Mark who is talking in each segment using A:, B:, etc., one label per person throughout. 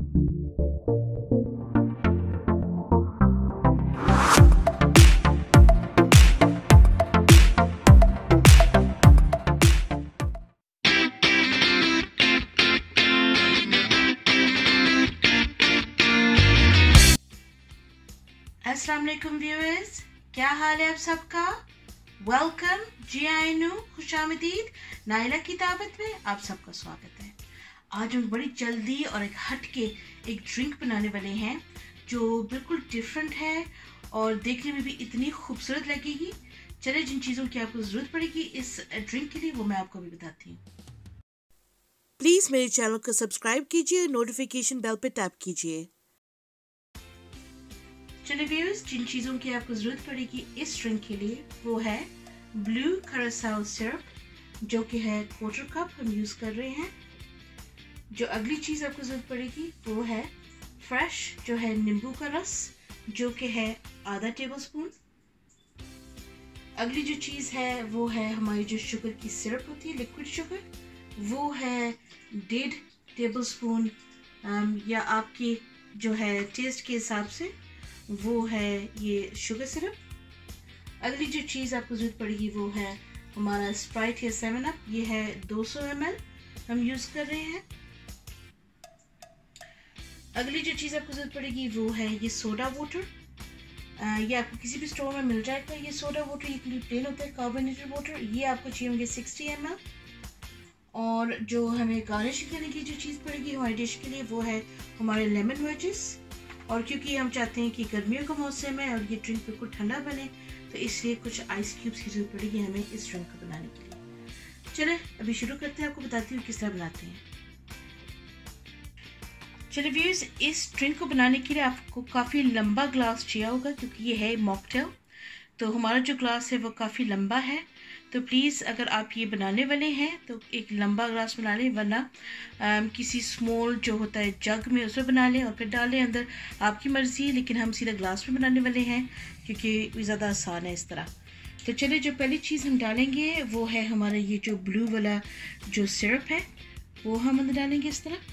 A: अस्सलाम वालेकुम व्यूअर्स, क्या हाल है आप सबका। वेलकम, जी आइनू, खुशामदीद। नाइला की दावत में आप सबका स्वागत है। आज हम बड़ी जल्दी और एक हट के एक ड्रिंक बनाने वाले हैं जो बिल्कुल डिफरेंट है और देखने में भी इतनी खूबसूरत लगेगी। चले, जिन चीज़ों की आपको ज़रूरत पड़ेगी इस ड्रिंक के लिए वो मैं आपको भी बताती हूँ। प्लीज़ मेरे चैनल को सब्सक्राइब कीजिए, नोटिफिकेशन बेल पे टैप कीजिए। चलिए व्यूअर्स, जिन चीज़ों की आपको ज़रूरत पड़ेगी इस ड्रिंक के लिए वो है ब्लू करसाओ सिरप, जो कि है 1/4 कप हम यूज़ कर रहे हैं। जो अगली चीज़ आपको ज़रूरत पड़ेगी वो है फ्रेश, जो है नींबू का रस, जो कि है आधा टेबलस्पून। अगली जो चीज़ है वो है हमारी जो शुगर की सिरप होती है, लिक्विड शुगर, वो है 1.5 टेबलस्पून, या आपकी जो है टेस्ट के हिसाब से वो है ये शुगर सिरप। अगली जो चीज़ आपको ज़रूरत पड़ेगी वो है हमारा स्प्राइट या 7 अप, ये है 200 ml हम यूज़ कर रहे हैं। अगली जो चीज़ आपको ज़रूरत पड़ेगी वो है ये सोडा वाटर, ये आपको किसी भी स्टोर में मिल जाएगा। ये सोडा वाटर, ये प्लेन होता है कार्बोनेटेड वाटर, ये आपको चाहिए होंगे 60 ml। और जो हमें गार्निश करने की जो चीज़ पड़ेगी हमारी डिश के लिए वो है हमारे लेमन वेजेस। और क्योंकि हम चाहते हैं कि गर्मियों का मौसम है और ये ड्रिंक बिल्कुल ठंडा बने, तो इसलिए कुछ आइस क्यूब्स की जरूरत पड़ेगी हमें इस ड्रिंक को बनाने के लिए। चले अभी शुरू करते हैं, आपको बताती हूँ किस तरह बनाते हैं। चलिए व्यूअर्स, इस ड्रिंक को बनाने के लिए आपको काफ़ी लंबा ग्लास चाहिए होगा, क्योंकि ये है मॉकटेल, तो हमारा जो ग्लास है वो काफ़ी लंबा है। तो प्लीज़ अगर आप ये बनाने वाले हैं तो एक लंबा ग्लास बना लें, वरना किसी स्मॉल जो होता है जग में उसमें बना लें और फिर डालें अंदर, आपकी मर्ज़ी है। लेकिन हम सीधा ग्लास में बनाने वाले हैं क्योंकि ज़्यादा आसान है इस तरह। तो चलिए, जो पहली चीज़ हम डालेंगे वो है हमारा ये जो ब्लू वाला जो सिरप है वो हम अंदर डालेंगे इस तरह।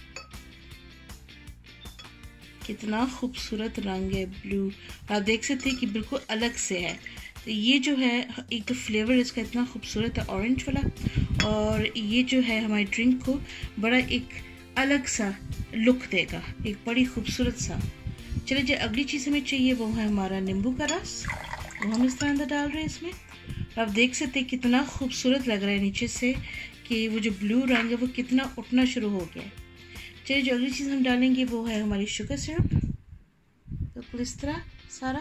A: कितना खूबसूरत रंग है ब्लू, आप देख सकते हैं कि बिल्कुल अलग से है। तो ये जो है एक तो फ्लेवर इसका इतना खूबसूरत है ऑरेंज वाला, और ये जो है हमारी ड्रिंक को बड़ा एक अलग सा लुक देगा, एक बड़ी खूबसूरत सा। चलिए, जो अगली चीज़ हमें चाहिए वो है हमारा नींबू का रस, वो हम इस तरह अंदर डाल रहे हैं इसमें। आप देख सकते हैं कितना खूबसूरत लग रहा है नीचे से कि वो जो ब्लू रंग है वो कितना उठना शुरू हो गया है। चलिए, जो अगली चीज़ हम डालेंगे वो है हमारी शुगर सिरप, तो इस तरह सारा।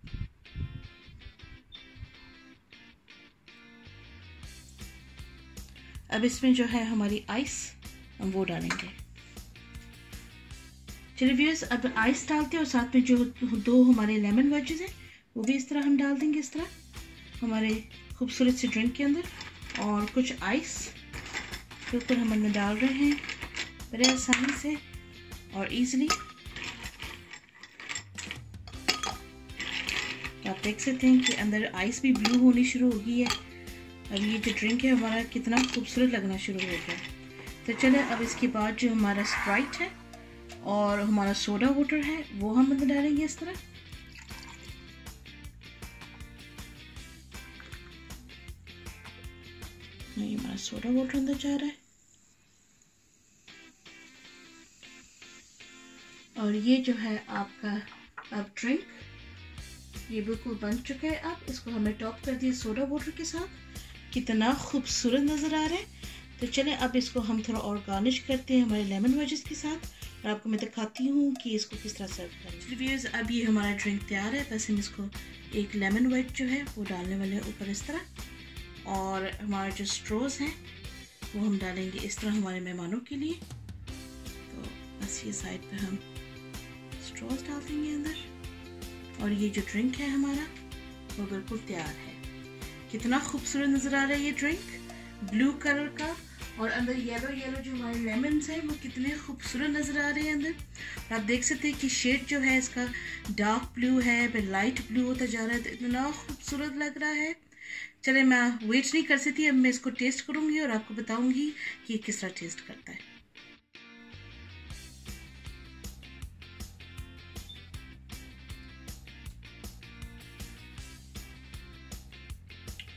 A: अब इसमें जो है हमारी आइस हम वो डालेंगे। चलिए व्यूअर्स, अब आइस डालते हैं और साथ में जो 2 हमारे लेमन वेजेस हैं वो भी इस तरह हम डाल देंगे इस तरह हमारे खूबसूरत से ड्रिंक के अंदर। और कुछ आइस के ऊपर हम अंदर डाल रहे हैं बड़े आसानी से और इजीली। आप देख सकते हैं कि अंदर आइस भी ब्लू होनी शुरू हो गई है। अब ये जो ड्रिंक है हमारा कितना खूबसूरत लगना शुरू हो गया। तो चले, अब इसके बाद जो हमारा स्प्राइट है और हमारा सोडा वाटर है वो हम अंदर डालेंगे इस तरह। ये हमारा सोडा वाटर अंदर जा रहा है और ये जो है आपका अब ड्रिंक ये बिल्कुल बन चुका है। अब इसको हमने टॉप कर दिया सोडा वाटर के साथ, कितना खूबसूरत नज़र आ रहा है। तो चलें, अब इसको हम थोड़ा और गार्निश करते हैं हमारे लेमन वेजेस के साथ और आपको मैं दिखाती हूँ कि इसको किस तरह सर्व करें। व्यूअर्स, अब ये हमारा ड्रिंक तैयार है। बस हम इसको एक लेमन वेज जो है वो डालने वाले हैं ऊपर इस तरह, और हमारा जो स्ट्रॉज हैं वो हम डालेंगे इस तरह हमारे मेहमानों के लिए। तो बस ये साइड पे हम स्ट्रॉज डाल देंगे अंदर, और ये जो ड्रिंक है हमारा वो बिल्कुल तैयार है। कितना खूबसूरत नज़र आ रहा है ये ड्रिंक ब्लू कलर का, और अंदर येलो येलो जो हमारे लेमन्स हैं वो कितने खूबसूरत नज़र आ रहे हैं अंदर। आप देख सकते हैं कि शेड जो है इसका डार्क ब्लू है, फिर लाइट ब्लू होता जा रहा है, तो इतना खूबसूरत लग रहा है। चले, मैं वेट नहीं कर सकती, अब मैं इसको टेस्ट करूँगी और आपको बताऊँगी कि ये किस तरह टेस्ट करता है।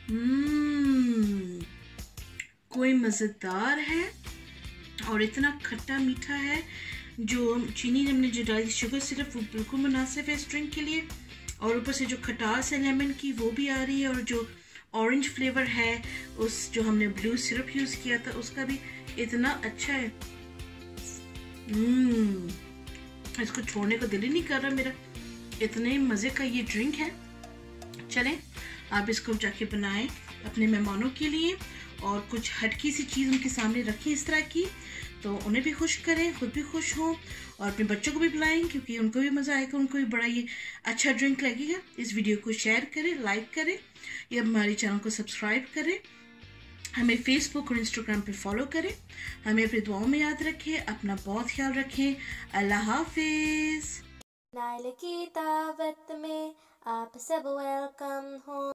A: कोई मज़ेदार है और इतना खट्टा मीठा है। जो चीनी हमने जो डाली शुगर सिरप वो बिल्कुल मुनासिब है इस ड्रिंक के लिए, और ऊपर से जो खटास है लेमन की वो भी आ रही है, और जो ऑरेंज फ्लेवर है उस जो हमने ब्लू सिरप यूज़ किया था उसका भी इतना अच्छा है। इसको छोड़ने को दिल ही नहीं कर रहा मेरा, इतने मज़े का ये ड्रिंक है। चलें आप इसको जाके बनाएं अपने मेहमानों के लिए, और कुछ हटकी सी चीज़ उनके सामने रखें इस तरह की, तो उन्हें भी खुश करें, खुद भी खुश हों, और अपने बच्चों को भी पिलाएं क्योंकि उनको भी मज़ा आएगा, उनको भी बड़ा ये अच्छा ड्रिंक लगेगा। इस वीडियो को शेयर करें, लाइक करें, या हमारे चैनल को सब्सक्राइब करें, हमें फेसबुक और इंस्टाग्राम पे फॉलो करें। हमें अपनी दुआओं में याद रखें, अपना बहुत ख्याल रखें। अल्लाह हाफिज़।
B: नाइल की दावत में आप सब वेलकम हो।